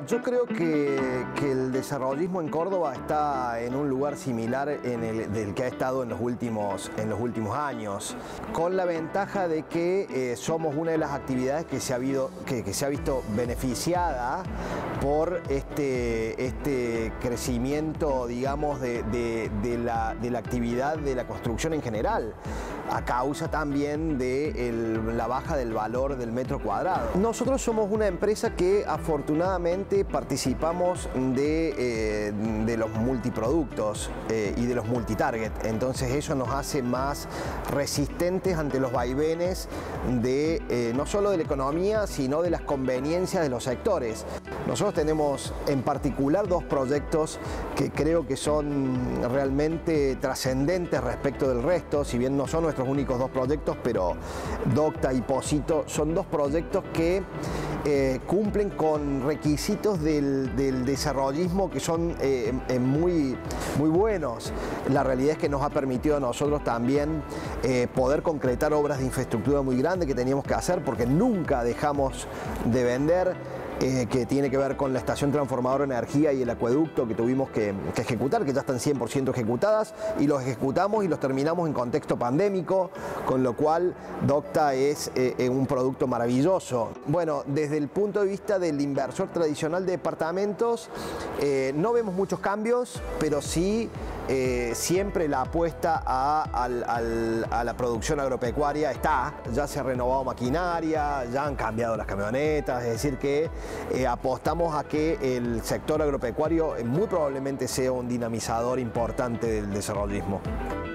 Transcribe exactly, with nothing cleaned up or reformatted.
yo creo que, que el desarrollismo en Córdoba está en un lugar similar en el, del que ha estado en los últimos, en los últimos años, con la ventaja de que eh, somos una de las actividades que se ha, habido, que, que se ha visto beneficiada por este, este crecimiento, digamos, de, de, de, la, de la actividad de la construcción en general, a causa también de el, la baja del valor del metro cuadrado. Nosotros somos una empresa que afortunadamente participamos de, eh, de los multiproductos eh, y de los multitarget, entonces eso nos hace más resistentes ante los vaivenes de eh, no solo de la economía, sino de las conveniencias de los sectores. Nosotros tenemos en particular dos proyectos que creo que son realmente trascendentes respecto del resto, si bien no son nuestros únicos dos proyectos, pero Docta y Posito son dos proyectos que eh, cumplen con requisitos del, del desarrollismo que son eh, eh, muy, muy buenos. La realidad es que nos ha permitido a nosotros también eh, poder concretar obras de infraestructura muy grandes que teníamos que hacer, porque nunca dejamos de vender. Eh, que tiene que ver con la estación transformadora de energía y el acueducto que tuvimos que, que ejecutar, que ya están cien por ciento ejecutadas, y los ejecutamos y los terminamos en contexto pandémico, con lo cual Docta es eh, un producto maravilloso. Bueno, desde el punto de vista del inversor tradicional de departamentos, eh, no vemos muchos cambios, pero sí eh, siempre la apuesta a, al, al, a la producción agropecuaria está. Ya se ha renovado maquinaria, ya han cambiado las camionetas, es decir que Eh, apostamos a que el sector agropecuario eh, muy probablemente sea un dinamizador importante del desarrollismo.